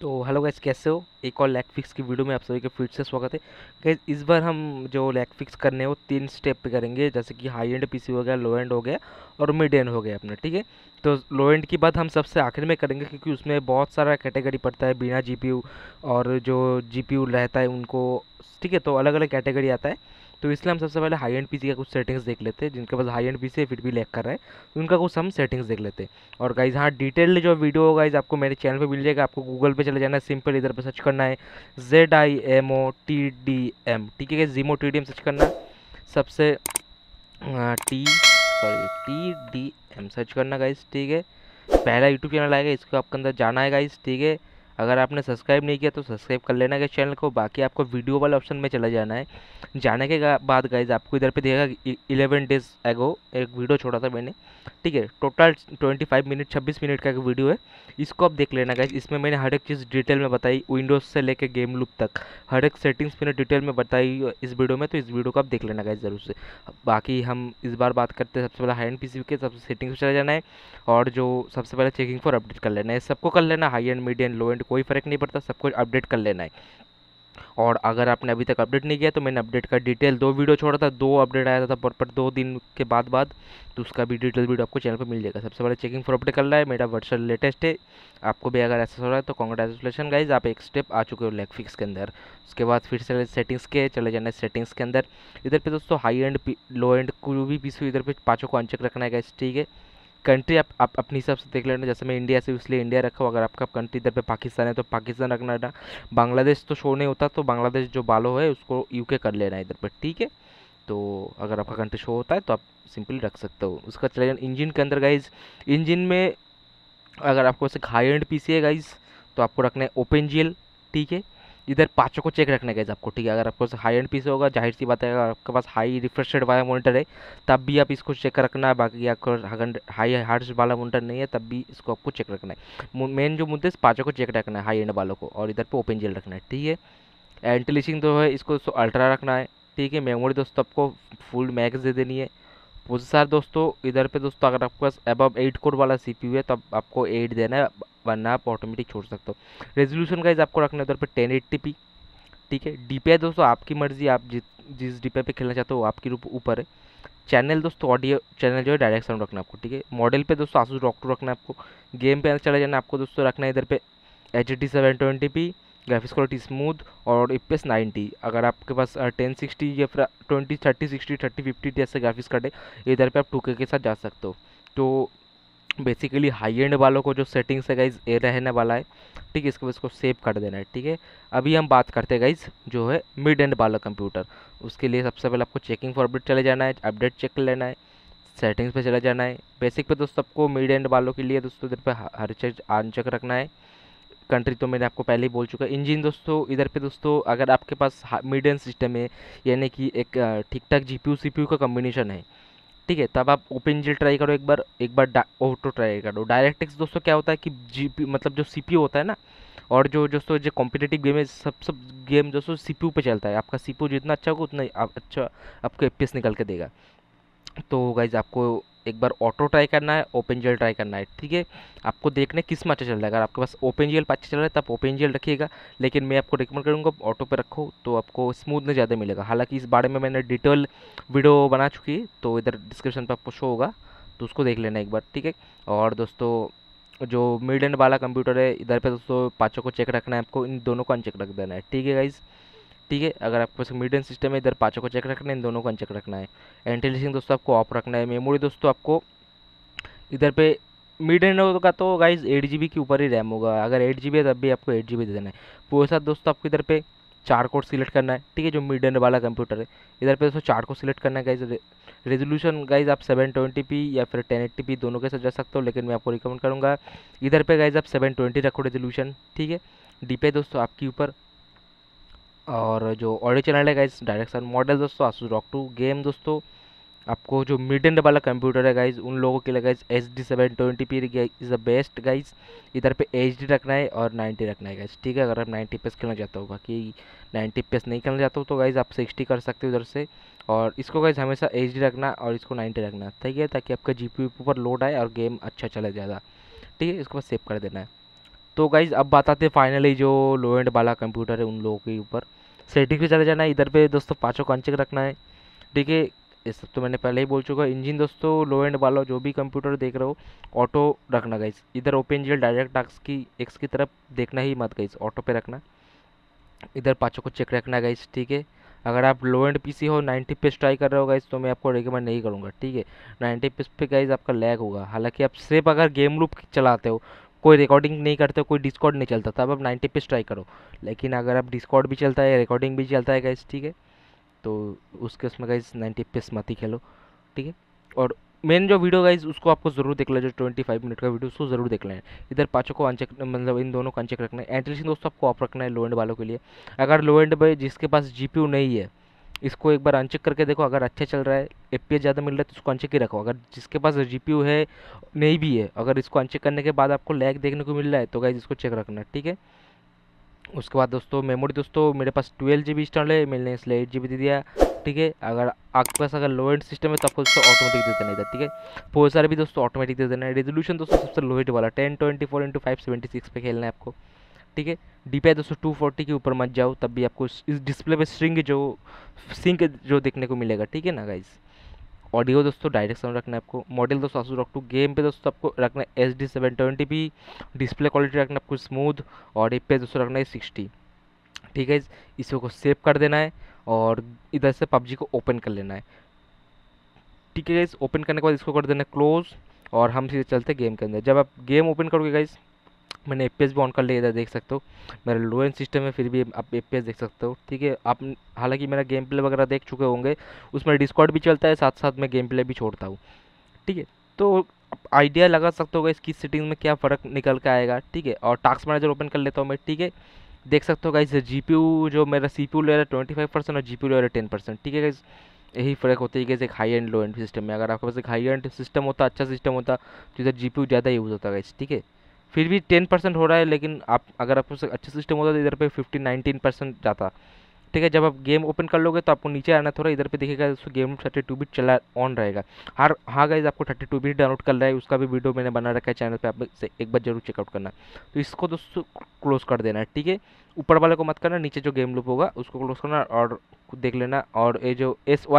तो hello guys, कैसे हो? एक और लैग फिक्स की वीडियो में आप सभी का फिर से स्वागत है। गाइस, इस बार हम जो लैग फिक्स करने हैं वो 3 स्टेप पे करेंगे, जैसे कि हाई एंड पीसी हो गया, लो एंड हो गया और मिड एंड हो गया अपना। ठीक है, तो लो एंड की बात हम सबसे आखिर में करेंगे, क्योंकि उसमें बहुत सारा कैटेगरी पड़ता है बिना जीपीयू और जो जीपीयू रहता है उनको। ठीक है, तो अलग अलग कैटेगरी आता है। तो इसलिए हम सबसे पहले हाई एंड पीसी का कुछ सेटिंग्स देख लेते हैं। जिनके पास हाई एंड पीसी है फिर भी लैग कर रहा है, तो उनका कुछ हम सेटिंग्स देख लेते हैं। और गाइज हाँ, डिटेल्ड जो वीडियो होगा गाइज आपको मेरे चैनल पे मिल जाएगा। आपको गूगल पे चले जाना है, सिंपल इधर पे सर्च करना है ZIMOTDM। ठीक है, ZIMOTDM सर्च करना है। सबसे TDM सर्च करना गाइज। ठीक है, पहला यूट्यूब चैनल आएगा, इसको आपके अंदर जाना है गाइज। ठीक है, अगर आपने सब्सक्राइब नहीं किया तो सब्सक्राइब कर लेना है चैनल को। बाकी आपको वीडियो वाले ऑप्शन में चला जाना है। जाने के बाद गाइज आपको इधर पे दिखेगा 11 डेज एगो एक वीडियो छोड़ा था मैंने। ठीक है, टोटल 25 मिनट 26 मिनट का एक वीडियो है। इसको आप देख लेना गाइज। इसमें मैंने हर एक चीज़ डिटेल में बताई, विंडोज़ से लेके गेम लूप तक हर एक सेटिंग्स मैंने डिटेल में बताई इस वीडियो में। तो इस वीडियो को आप देख लेना गाइज ज़रूर से। बाकी हम इस बार बात करते हैं सबसे पहले हाई एंड पीसी के सबसे सेटिंग्स में चला जाना है। और जो सबसे पहले चेकिंग फॉर अपडेट कर लेना है, सबको कर लेना, high end mid end low end कोई फ़र्क नहीं पड़ता, सबको अपडेट कर लेना है। और अगर आपने अभी तक अपडेट नहीं किया तो मैंने अपडेट का डिटेल 2 वीडियो छोड़ा था, 2 अपडेट आया था पर 2 दिन के बाद तो उसका भी डिटेल वीडियो आपको चैनल पर मिल जाएगा। सबसे पहले चेकिंग फॉर अपडेट करना है, मेरा वर्चुअल लेटेस्ट है। आपको भी अगर ऐसा हो रहा है तो कॉन्ग्रेचुलेशन गाइज, आप एक स्टेप आ चुके हो लैग फिक्स के अंदर। उसके बाद फिर से सेटिंग्स के चले जाना है, सेटिंग्स के अंदर इधर पे दोस्तों हाई एंड लो एंड को भी पीसी इधर पे पाँचों को अनचेक रखना है गाइज। ठीक है, कंट्री आप अपने हिसाब से देख लेना, जैसे मैं इंडिया से इसलिए इंडिया रखा हूँ। अगर आपका कंट्री इधर पे पाकिस्तान है तो पाकिस्तान रखना है ना। बांग्लादेश तो शो नहीं होता, तो बांग्लादेश जो बालो है उसको यूके कर लेना है इधर पे। ठीक है, तो अगर आपका कंट्री शो होता है तो आप सिंपली रख सकते हो। उसका चले जाना इंजन के अंदर गाइज। इंजन में अगर आपको वैसे हाई एंड पीसी है गाइज तो आपको रखना है ओपन जीएल। ठीक है, इधर पाँचों को चेक रखना है गाइज आपको। ठीक है, अगर आपको हाई एंड पीसी होगा, जाहिर सी बात है, अगर आपके पास हाई रिफ्रेश रेट वाला मॉनिटर है तब भी आप इसको चेक रखना है। बाकी आपको हाई हार्ट्स वाला मॉनिटर नहीं है तब भी इसको आपको चेक रखना है। मेन जो मुद्दे पाँचों को चेक रखना है हाई एंड वालों को, और इधर पे ओपन जीएल रखना है। ठीक है, एंटिलिशिंग जो है इसको अल्ट्रा रखना है। ठीक है, मेमोरी दोस्तों आपको फुल मैक्स दे देनी है। प्रोसेसर दोस्तों इधर पे दोस्तों अगर आपके पास अबव 8 कोर वाला सीपीयू है तो आपको 8 देना है, वरना आप ऑटोमेटिक छोड़ सकते हो। रेजोल्यूशन गाइज आपको रखना है इधर पे 1080p। ठीक है, डीपीआई दोस्तों आपकी मर्जी, आप जिस डीपीआई पे खेलना चाहते हो वो आपके ऊपर है। चैनल दोस्तों ऑडियो चैनल जो है डायरेक्ट साउंड रखना है आपको। ठीक है, मॉडल पे दोस्तों आसूस रॉक 2 रखना है आपको। गेम पे चले जाना है आपको दोस्तों, रखना है इधर पे HD 720p, graphics quality smooth और FPS 90। अगर आपके पास 1060 या फिर 20 30 60 30 50 जैसे ग्राफिक्स कार्ड है इधर पे आप 2K के साथ जा सकते हो। तो बेसिकली हाई एंड वालों को जो सेटिंग्स है गाइज ये रहने वाला है। ठीक है, इसको इसको सेव कर देना है। ठीक है, अभी हम बात करते हैं गाइज जो है मिड एंड वाला कंप्यूटर। उसके लिए सबसे पहले आपको चेकिंग फॉर अपडेट चले जाना है, अपडेट चेक कर लेना है, सेटिंग्स पे चला जाना है। बेसिक पे दोस्तों आपको मिड एंड वालों के लिए दोस्तों इधर पे हर चीज़ अनचेक रखना है। कंट्री तो मैंने आपको पहले ही बोल चुका है। इंजन दोस्तों इधर पे दोस्तों अगर आपके पास मिड एंड सिस्टम है, यानी कि एक ठीक ठाक जीपीयू सीपीयू का कॉम्बिनेशन है, ठीक है, तब आप ओपन जीएल ट्राई करो एक बार ऑटो ट्राई करो। डायरेक्ट एक्स दोस्तों क्या होता है कि जीपी मतलब जो सीपीयू होता है ना, और जो दोस्तों जो कॉम्पिटेटिव गेम है सब गेम दोस्तों सीपीयू पे चलता है। आपका सीपीयू जितना अच्छा होगा उतना ही अच्छा आपको एफपीएस निकल के देगा। तो गाइज आपको एक बार ऑटो ट्राई करना है, ओपन जीएल ट्राई करना है। ठीक है, आपको देखने किस में अच्छा चल रहा है। अगर आपके पास ओपन जीएल अच्छा चल रहा है तब ओपन जीएल रखिएगा, लेकिन मैं आपको रिकमेंड करूँगा ऑटो पे रखो तो आपको स्मूथनेस ज़्यादा मिलेगा। हालांकि इस बारे में मैंने डिटेल वीडियो बना चुकी है, तो इधर डिस्क्रिप्शन पे आपको शो होगा, तो उसको देख लेना एक बार। ठीक है, और दोस्तों जो मिड एंड वाला कंप्यूटर है इधर पे दोस्तों पाँचों को चेक रखना है आपको, इन दोनों को अनचेक रख देना है। ठीक है गाइज, ठीक है, अगर आपके पास मिड एंड सिस्टम है इधर पाँचों को चेक रखना है, इन दोनों को अनचेक रखना है। एंटीलिसिंग दोस्तों आपको ऑफ रखना है। मेमोरी दोस्तों आपको इधर पे मिड एंड होगा तो गाइज 8 GB के ऊपर ही रैम होगा। अगर 8 GB है तब भी आपको 8 GB दे देना है। प्रोसेसर दोस्तों आपको इधर पे 4 कोर सिलेक्ट करना है। ठीक है, जो मिड एंड वाला कंप्यूटर है इधर पे दोस्तों 4 को सिलेक्ट करना है गाइज। रेजोल्यूशन गाइज आप 720p या फिर 1080p दोनों के साथ जा सकते हो, लेकिन मैं आपको रिकमेंड करूँगा इधर पे गाइज आप 720 रखो रेजोल्यूशन। ठीक है, डीपीआई दोस्तों आपके ऊपर। और जो ऑडियो चैनल है गाइज डायरेक्शन मॉडल दोस्तों आसूस रॉक 2। गेम दोस्तों आपको जो मिड एंड वाला कंप्यूटर है गाइज उन लोगों के लिए guys HD 720p is the best guys. इधर पे HD रखना है और 90 रखना है गाइज। ठीक है, अगर आप 90 FPS खेलना चाहते हो, बाकी 90 FPS नहीं खेलना चाहते हो तो गाइज आप 60 कर सकते हो उधर से। और इसको गाइज हमेशा HD रखना और इसको 90 रखना, ठीक है, ताकि आपका GPU पर लोड आए और गेम अच्छा चले ज़्यादा। ठीक है, इसको बस सेव कर देना है। तो गाइज अब बात आते हैं फाइनली जो लो एंड वाला कंप्यूटर है उन लोगों के ऊपर। सेटिंग पे चले जाना है, इधर पे दोस्तों पाँचों को अनचेक रखना है, ठीक है। ये सब तो मैंने पहले ही बोल चुका। इंजन दोस्तों लो एंड वाला जो भी कंप्यूटर देख रहे हो ऑटो रखना गाइस। इधर ओपन जीएल डायरेक्ट टास्क की एक्स की तरफ देखना ही मत गाइस, ऑटो पे रखना। इधर पाँचों को चेक रखना गाइस, ठीक है। अगर आप लो एंड पीसी हो 90 पे ट्राई कर रहे हो गाइस तो मैं आपको रिकमेंड नहीं करूँगा, ठीक है। 90 पे गाइस आपका लैग होगा। हालांकि आप सिर्फ अगर गेम लूप चलाते हो, कोई रिकॉर्डिंग नहीं करते हो, कोई डिस्कॉर्ड नहीं चलता, तब आप 90 पे ट्राई करो। लेकिन अगर आप डिस्कॉर्ड भी चलता है, रिकॉर्डिंग भी चलता है गाइस, ठीक है, तो उसके उसमें गाइस 90 एफपीएस मत ही खेलो, ठीक है। और मेन जो वीडियो गाइस उसको आपको ज़रूर देख लेना, जो 25 मिनट का वीडियो उसको ज़रूर देख लेना है। इधर पाँचों को अनचेक, मतलब इन दोनों को अनचेक रखना है। एंट्रीसिंग दोस्तों आपको ऑफ रखना है लो एंड वालों के लिए। अगर लो एंड में जिसके पास जीपीयू नहीं है, इसको एक बार अनचेक करके देखो। अगर अच्छा चल रहा है, एफपीएस ज़्यादा मिल रहा है तो इसको अनचेक ही रखो। अगर जिसके पास जीपीयू है नहीं भी है, अगर इसको अनचेक करने के बाद आपको लैग देखने को मिल रहा है तो गाइस इसको चेक रखना, ठीक है। उसके बाद दोस्तों मेमोरी, दोस्तों मेरे पास 12 GB इंस्टॉल है, मैंने इसलिए 8 GB दे दिया, ठीक है। अगर आपके पास अगर लो एंड सिस्टम है तो आपको दोस्तों ऑटोमेटिक दे देना इधर, ठीक है। प्रोसेसर भी दोस्तों ऑटोमेटिक दे देना है। रेजोल्यूशन दोस्तों सबसे लोएस्ट वाला 1024x576 पे खेलना है आपको, ठीक है। डीपीआई दोस्तों 240 के ऊपर मत जाओ, तब भी आपको इस डिस्प्ले पे सिंक जो देखने को मिलेगा, ठीक है ना गाइस। ऑडियो दोस्तों डायरेक्ट साउंड रखना है आपको। मॉडल दोस्तों आसूस रॉक 2। गेम पे दोस्तों आपको रखना है HD 720p। डिस्प्ले क्वालिटी रखना है आपको स्मूथ। और एफ पे दोस्तों रखना है 60, ठीक है। इसको को सेव कर देना है और इधर से पबजी को ओपन कर लेना है, ठीक है गाइस। ओपन करने के बाद इसको कर देना है क्लोज और हम सीधे चलते हैं गेम के अंदर। जब आप गेम ओपन करोगे गाइस, मैंने एफ भी ऑन कर लिया, इधर देख सकते हो मेरा लो एंड सिस्टम है, फिर भी आप एफ देख सकते हो, ठीक है। आप हालांकि मेरा गेम प्ले वगैरह देख चुके होंगे, उसमें डिस्कॉर्ड भी चलता है, साथ साथ मैं गेम प्ले भी छोड़ता हूँ, ठीक है। तो आइडिया लगा सकते हो इसकी सेटिंग में क्या फ़र्क निकल के आएगा, ठीक है। और टास्क मैनेजर ओपन कर लेता हूँ मैं, ठीक है। देख सकते हो गाइस जीपीयू जो मेरा सीपीयू ले रहा है 25% और जीपीयू ले रहा है 10%, ठीक है गाइस। यही फ़र्क होता है कि एक high end low end system में। अगर आपके पास एक हाई एंड सिस्टम होता, अच्छा सिस्टम होता, तो इधर जीपीयू ज़्यादा यूज़ होता गाइस, ठीक है। फिर भी 10% हो रहा है, लेकिन आप अगर आपके पास अच्छा सिस्टम होता तो इधर पे 15-19% जाता, ठीक है। जब आप गेम ओपन कर लोगे तो आपको नीचे आना, थोड़ा इधर पे देखिएगा उसको गेम 32 बिट चला ऑन रहेगा। हर हाँ गाइज आपको 32 बिट डाउनलोड कर रहा है, उसका भी वीडियो मैंने बना रखा है चैनल पे, आप एक बार जरूर चेकआउट करना। तो इसको दोस्तों क्लोज कर देना है, ठीक है। ऊपर वाले को मत करना, नीचे जो गेम लूप होगा उसको क्लोज करना और देख लेना। और ये जो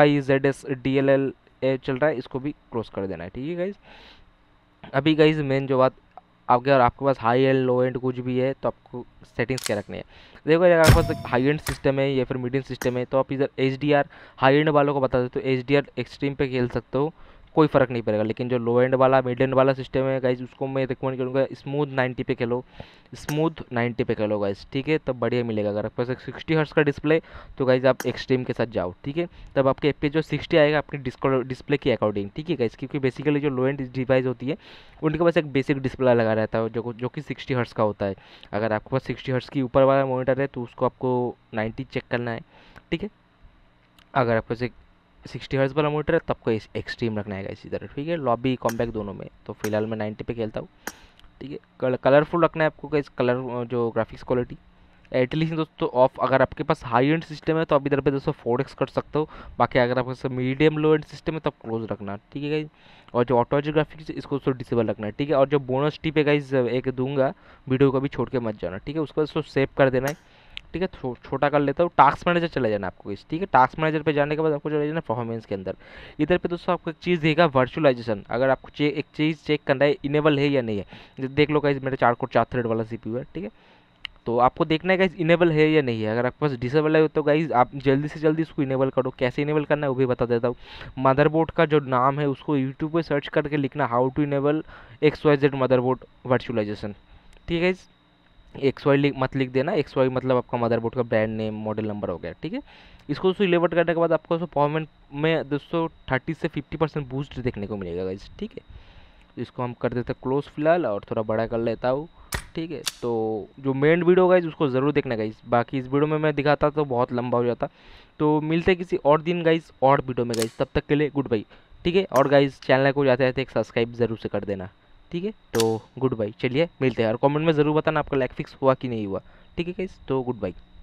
SYZSDLL चल रहा है इसको भी क्लोज कर देना है, ठीक है गाइज। अभी गाइज मेन जो बात, अगर आपके पास हाई एंड लो एंड कुछ भी है तो आपको सेटिंग्स क्या रखनी है। देखो अगर आपके पास हाई एंड सिस्टम है या फिर मीडियम सिस्टम है तो आप इधर HDR हाई एंड वालों को बता देते हो, HDR एक्सट्रीम पे खेल सकते हो, कोई फ़र्क नहीं पड़ेगा। लेकिन जो लो एंड वाला मिड एंड वाला सिस्टम है गाइज उसको मैं रिकमेंड करूँगा स्मूथ 90 पे खेलो, स्मूथ 90 पे खेलो गाइज, ठीक है। तब बढ़िया मिलेगा। अगर आपके पास 60 हर्ट्ज का डिस्प्ले तो गाइज आप एक्सट्रीम के साथ जाओ, ठीक है। तब आपके एफ जो 60 आएगा अपनी डिस्प्ले के अकॉर्डिंग, ठीक है गाइज। क्योंकि बेसिकली जो लो एंड डिवाइस होती है उनके पास एक बेसिक डिस्प्ले लगा रहता है जो कि 60 हर्ट्ज का होता है। अगर आपके पास 60 हर्ट्ज की ऊपर वाला मॉनिटर है तो उसको आपको 90 चेक करना है, ठीक है। अगर आपके पास एक 60 हर्ट्ज वाला मॉनिटर है तब को एक्सट्रीम रखना है इसी तरह, ठीक है। लॉबी कॉम्पैक्ट दोनों में, तो फिलहाल मैं 90 पे खेलता हूँ, ठीक है। कलरफुल रखना है आपको गाइस, कलर जो ग्राफिक्स क्वालिटी। एटलीस्ट दोस्तों ऑफ, अगर आपके पास हाई एंड सिस्टम है तो आप इधर पे दोस्तों 4x कर सकते हो। बाकी अगर आपके पास मीडियम लो एंड सिस्टम है तो आप क्लोज रखना, ठीक है गाइज। और जो ऑटो ग्राफिक्स इसको दोस्तों डिसेबल रखना है, ठीक है। और जो बोनस टिप है गाइज एक दूंगा, वीडियो को भी छोड़ के मत जाना, ठीक है। उसको दोस्तों सेव कर देना है, ठीक है। छोटा कर लेता हूँ। टास्क मैनेजर चले जाना आपको इस, ठीक है। टास्क मैनेजर पे जाने के बाद आपको चले जाना परफॉर्मेंस के अंदर। इधर पे दोस्तों आपको एक चीज़ देगा वर्चुअलाइजेशन। अगर आपको एक चीज़ चेक करना है इनेबल है या नहीं है, देख लो गाइज मेरे 4 कोर 4 थ्रेड वाला CPU है, ठीक है। तो आपको देखना है गाइज इनेबल है या नहीं है। अगर आपके पास डिसेबल है तो गाइज आप जल्दी से जल्दी उसको इनेबल करो। कैसे इनेबल करना है वो भी बता देता हूँ। मदरबोर्ड का जो नाम है उसको यूट्यूब पे सर्च करके लिखना how to enable XYZ motherboard virtualisation, ठीक है। XY मत लिख देना, XY मतलब आपका मदरबोर्ड का ब्रांड नेम मॉडल नंबर हो गया, ठीक है। इसको दोस्तों इलेवर्ट करने के बाद आपको परफॉर्मेंस में दोस्तों 30 से 50% बूस्ट देखने को मिलेगा गाइज, ठीक है। इसको हम कर देते हैं क्लोज फिलहाल और थोड़ा बड़ा कर लेता हूँ, ठीक है। तो जो मेन वीडियो गाइज उसको ज़रूर देखना गाइज, बाकी इस वीडियो में मैं दिखाता तो बहुत लंबा हो जाता। तो मिलते हैं किसी और दिन गाइज और वीडियो में गाइज, तब तक के लिए गुड बाई, ठीक है। और गाइज चैनल को जाते जाते एक सब्सक्राइब ज़रूर से कर देना, ठीक है। तो गुड बाई, चलिए मिलते हैं। और कमेंट में ज़रूर बताना आपका लाइक फिक्स हुआ कि नहीं हुआ, ठीक है गाइज। तो गुड बाई।